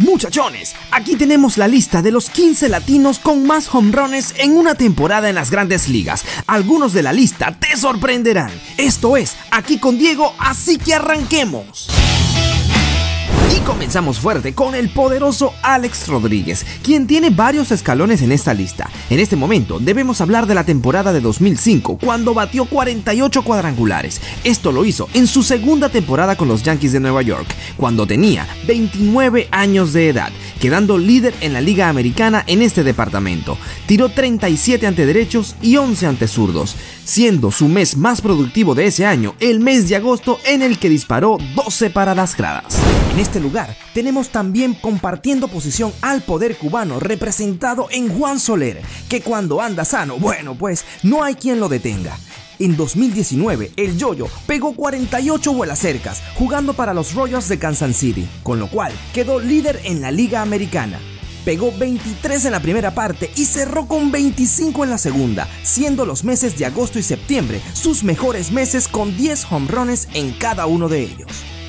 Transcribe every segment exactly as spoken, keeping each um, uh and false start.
Muchachones, aquí tenemos la lista de los quince latinos con más home runs en una temporada en las grandes ligas. Algunos de la lista te sorprenderán. Esto es Aquí con Diego, así que arranquemos. Y comenzamos fuerte con el poderoso Alex Rodríguez, quien tiene varios escalones en esta lista. En este momento debemos hablar de la temporada de dos mil cinco, cuando batió cuarenta y ocho cuadrangulares. Esto lo hizo en su segunda temporada con los Yankees de Nueva York, cuando tenía veintinueve años de edad, quedando líder en la Liga Americana en este departamento. Tiró treinta y siete ante derechos y once ante zurdos, siendo su mes más productivo de ese año el mes de agosto, en el que disparó doce para las gradas. En este lugar tenemos también compartiendo posición al poder cubano representado en Juan Soler, que cuando anda sano, bueno pues no hay quien lo detenga. En dos mil diecinueve, el Yoyo pegó cuarenta y ocho vuelacercas jugando para los Royals de Kansas City, con lo cual quedó líder en la Liga Americana. Pegó veintitrés en la primera parte y cerró con veinticinco en la segunda, siendo los meses de agosto y septiembre sus mejores meses, con diez home runs en cada uno de ellos.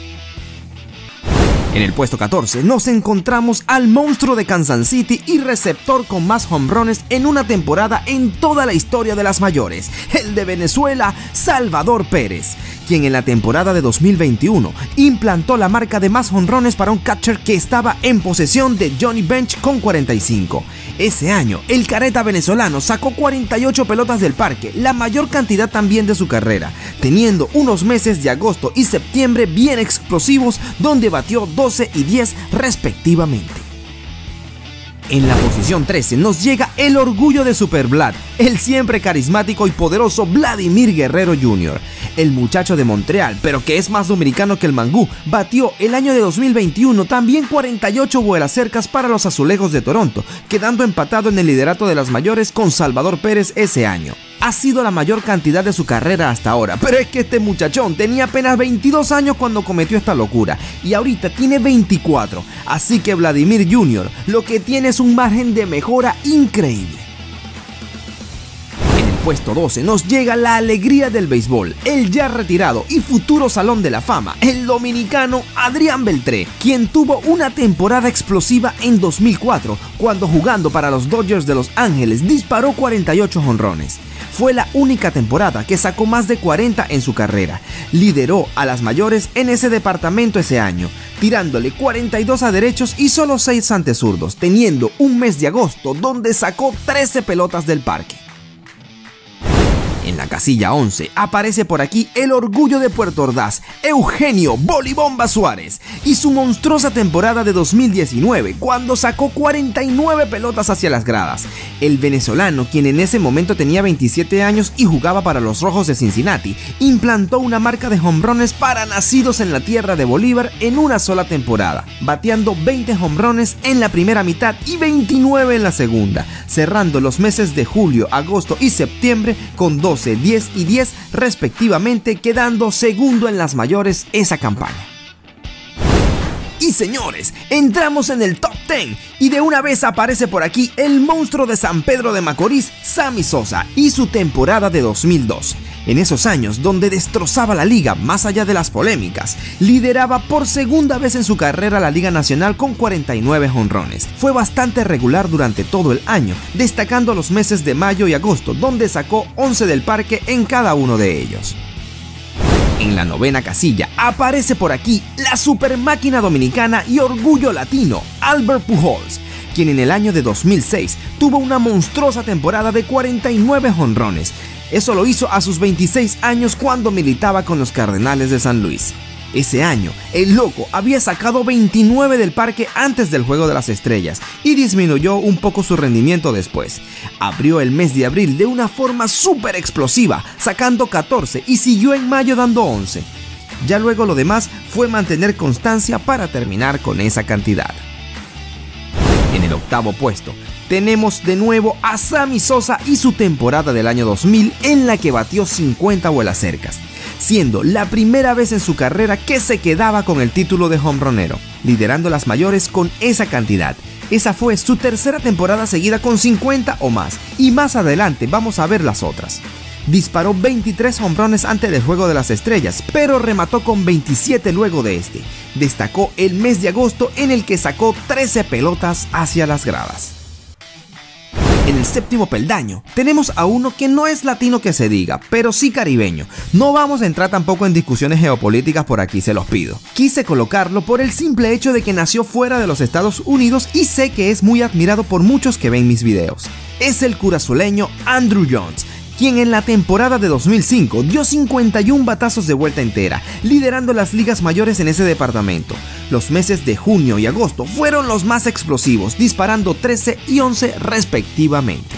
En el puesto catorce nos encontramos al monstruo de Kansas City y receptor con más home runs en una temporada en toda la historia de las mayores, el de Venezuela, Salvador Pérez, quien en la temporada de dos mil veintiuno implantó la marca de más home runs para un catcher que estaba en posesión de Johnny Bench con cuarenta y cinco. Ese año, el careta venezolano sacó cuarenta y ocho pelotas del parque, la mayor cantidad también de su carrera, teniendo unos meses de agosto y septiembre bien explosivos, donde batió doce y diez respectivamente. En la posición trece nos llega el orgullo de Super Vlad, el siempre carismático y poderoso Vladimir Guerrero junior El muchacho de Montreal, pero que es más dominicano que el mangú, batió el año de dos mil veintiuno también cuarenta y ocho vuelacercas para los Azulejos de Toronto, quedando empatado en el liderato de las mayores con Salvador Pérez ese año. Ha sido la mayor cantidad de su carrera hasta ahora, pero es que este muchachón tenía apenas veintidós años cuando cometió esta locura y ahorita tiene veinticuatro, así que Vladimir junior lo que tiene es un margen de mejora increíble. En el puesto doce nos llega la alegría del béisbol, el ya retirado y futuro Salón de la Fama, el dominicano Adrián Beltré, quien tuvo una temporada explosiva en dos mil cuatro, cuando jugando para los Dodgers de Los Ángeles disparó cuarenta y ocho jonrones. Fue la única temporada que sacó más de cuarenta en su carrera. Lideró a las mayores en ese departamento ese año, tirándole cuarenta y dos a derechos y solo seis ante zurdos, teniendo un mes de agosto donde sacó trece pelotas del parque. En la casilla once aparece por aquí el orgullo de Puerto Ordaz, Eugenio Bolibomba Suárez, y su monstruosa temporada de dos mil diecinueve, cuando sacó cuarenta y nueve pelotas hacia las gradas. El venezolano, quien en ese momento tenía veintisiete años y jugaba para los Rojos de Cincinnati, implantó una marca de home runs para nacidos en la tierra de Bolívar en una sola temporada, bateando veinte home runs en la primera mitad y veintinueve en la segunda, cerrando los meses de julio, agosto y septiembre con doce, diez y diez respectivamente, quedando segundo en las mayores esa campaña. Y señores, entramos en el top diez y de una vez aparece por aquí el monstruo de San Pedro de Macorís, Sammy Sosa, y su temporada de dos mil dos. En esos años donde destrozaba la liga más allá de las polémicas, lideraba por segunda vez en su carrera la Liga Nacional con cuarenta y nueve jonrones. Fue bastante regular durante todo el año, destacando los meses de mayo y agosto, donde sacó once del parque en cada uno de ellos. En la novena casilla aparece por aquí la super máquina dominicana y orgullo latino, Albert Pujols, quien en el año de dos mil seis tuvo una monstruosa temporada de cuarenta y nueve jonrones. Eso lo hizo a sus veintiséis años, cuando militaba con los Cardenales de San Luis. Ese año, el loco había sacado veintinueve del parque antes del Juego de las Estrellas y disminuyó un poco su rendimiento después. Abrió el mes de abril de una forma súper explosiva, sacando catorce, y siguió en mayo dando once. Ya luego lo demás fue mantener constancia para terminar con esa cantidad. En el octavo puesto tenemos de nuevo a Sammy Sosa y su temporada del año dos mil, en la que batió cincuenta vuelacercas, siendo la primera vez en su carrera que se quedaba con el título de hombronero, liderando las mayores con esa cantidad. Esa fue su tercera temporada seguida con cincuenta o más, y más adelante vamos a ver las otras. Disparó veintitrés jonrones antes del Juego de las Estrellas, pero remató con veintisiete luego de este. Destacó el mes de agosto en el que sacó trece pelotas hacia las gradas. En el séptimo peldaño tenemos a uno que no es latino que se diga, pero sí caribeño. No vamos a entrar tampoco en discusiones geopolíticas por aquí, se los pido. Quise colocarlo por el simple hecho de que nació fuera de los Estados Unidos y sé que es muy admirado por muchos que ven mis videos. Es el curazoleño Andruw Jones, quien en la temporada de dos mil cinco dio cincuenta y un batazos de vuelta entera, liderando las ligas mayores en ese departamento. Los meses de junio y agosto fueron los más explosivos, disparando trece y once respectivamente.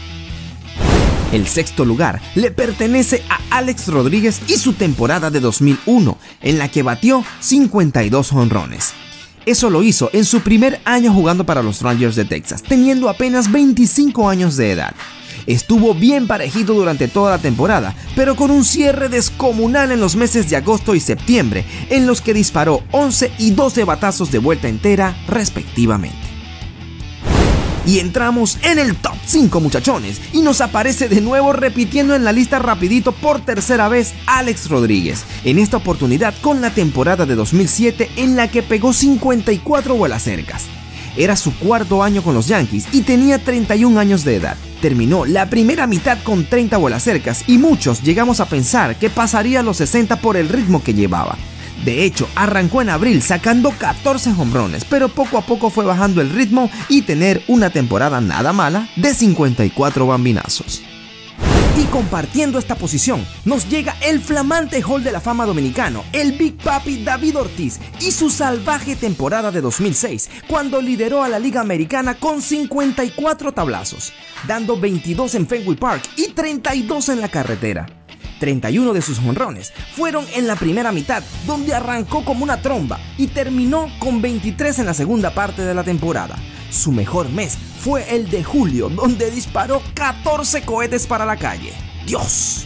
El sexto lugar le pertenece a Alex Rodríguez y su temporada de dos mil uno, en la que batió cincuenta y dos jonrones. Eso lo hizo en su primer año jugando para los Rangers de Texas, teniendo apenas veinticinco años de edad. Estuvo bien parejito durante toda la temporada, pero con un cierre descomunal en los meses de agosto y septiembre, en los que disparó once y doce batazos de vuelta entera respectivamente. Y entramos en el top cinco, muchachones, y nos aparece de nuevo repitiendo en la lista rapidito por tercera vez Alex Rodríguez, en esta oportunidad con la temporada de dos mil siete en la que pegó cincuenta y cuatro vuelacercas. Era su cuarto año con los Yankees y tenía treinta y un años de edad. Terminó la primera mitad con treinta vuelacercas y muchos llegamos a pensar que pasaría los sesenta por el ritmo que llevaba. De hecho, arrancó en abril sacando catorce jonrones, pero poco a poco fue bajando el ritmo y tener una temporada nada mala de cincuenta y cuatro bambinazos. Y compartiendo esta posición, nos llega el flamante Hall de la Fama dominicano, el Big Papi David Ortiz, y su salvaje temporada de dos mil seis, cuando lideró a la Liga Americana con cincuenta y cuatro tablazos, dando veintidós en Fenway Park y treinta y dos en la carretera. treinta y uno de sus jonrones fueron en la primera mitad, donde arrancó como una tromba y terminó con veintitrés en la segunda parte de la temporada. Su mejor mes fue el de julio, donde disparó catorce cohetes para la calle. ¡Dios!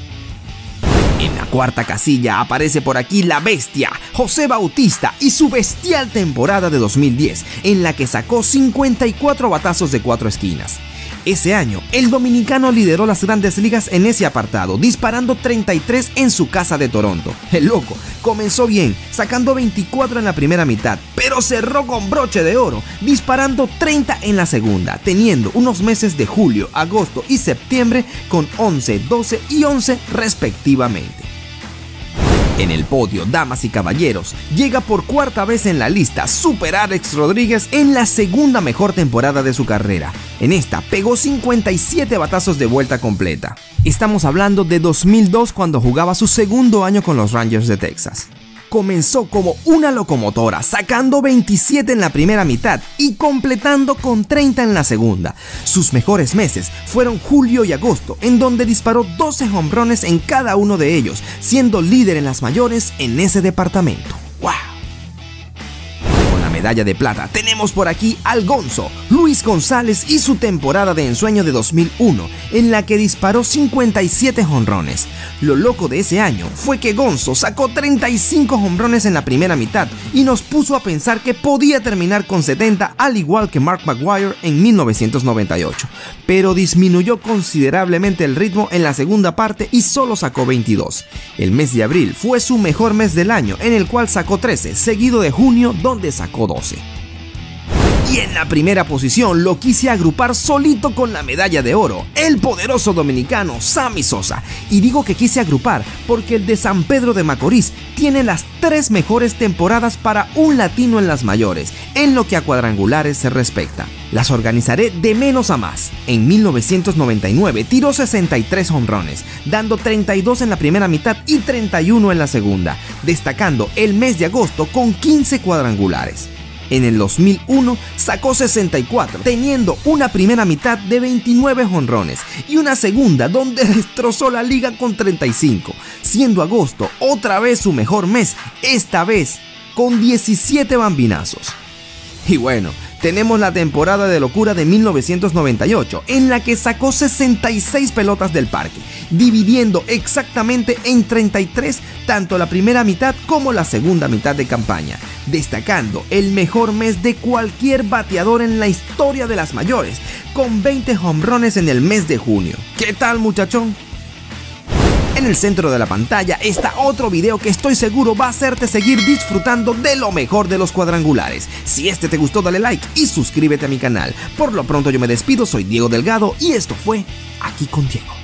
En la cuarta casilla aparece por aquí la bestia, José Bautista, y su bestial temporada de dos mil diez, en la que sacó cincuenta y cuatro batazos de cuatro esquinas. Ese año, el dominicano lideró las grandes ligas en ese apartado, disparando treinta y tres en su casa de Toronto. El loco comenzó bien, sacando veinticuatro en la primera mitad, pero cerró con broche de oro, disparando treinta en la segunda, teniendo unos meses de julio, agosto y septiembre con once, doce y once respectivamente. En el podio, damas y caballeros, llega por cuarta vez en la lista Super Alex Rodríguez en la segunda mejor temporada de su carrera. En esta pegó cincuenta y siete batazos de vuelta completa. Estamos hablando de dos mil dos, cuando jugaba su segundo año con los Rangers de Texas. Comenzó como una locomotora, sacando veintisiete en la primera mitad y completando con treinta en la segunda. Sus mejores meses fueron julio y agosto, en donde disparó doce jonrones en cada uno de ellos, siendo líder en las mayores en ese departamento. ¡Wow! Con la medalla de plata tenemos por aquí al Gonzo, Luis González, y su temporada de ensueño de dos mil uno, en la que disparó cincuenta y siete jonrones. Lo loco de ese año fue que Gonzo sacó treinta y cinco jonrones en la primera mitad y nos puso a pensar que podía terminar con setenta, al igual que Mark McGwire en mil novecientos noventa y ocho, pero disminuyó considerablemente el ritmo en la segunda parte y solo sacó veintidós. El mes de abril fue su mejor mes del año, en el cual sacó trece, seguido de junio, donde sacó doce. Y en la primera posición lo quise agrupar solito con la medalla de oro, el poderoso dominicano Sammy Sosa. Y digo que quise agrupar porque el de San Pedro de Macorís tiene las tres mejores temporadas para un latino en las mayores, en lo que a cuadrangulares se respecta. Las organizaré de menos a más. En mil novecientos noventa y nueve tiró sesenta y tres jonrones, dando treinta y dos en la primera mitad y treinta y uno en la segunda, destacando el mes de agosto con quince cuadrangulares. En el dos mil uno sacó sesenta y cuatro, teniendo una primera mitad de veintinueve jonrones y una segunda donde destrozó la liga con treinta y cinco, siendo agosto otra vez su mejor mes, esta vez con diecisiete bambinazos. Y bueno, tenemos la temporada de locura de mil novecientos noventa y ocho, en la que sacó sesenta y seis pelotas del parque, dividiendo exactamente en treinta y tres tanto la primera mitad como la segunda mitad de campaña, destacando el mejor mes de cualquier bateador en la historia de las mayores, con veinte jonrones en el mes de junio. ¿Qué tal, muchachón? En el centro de la pantalla está otro video que estoy seguro va a hacerte seguir disfrutando de lo mejor de los cuadrangulares. Si este te gustó, dale like y suscríbete a mi canal. Por lo pronto yo me despido, soy Diego Delgado y esto fue Aquí con Diego.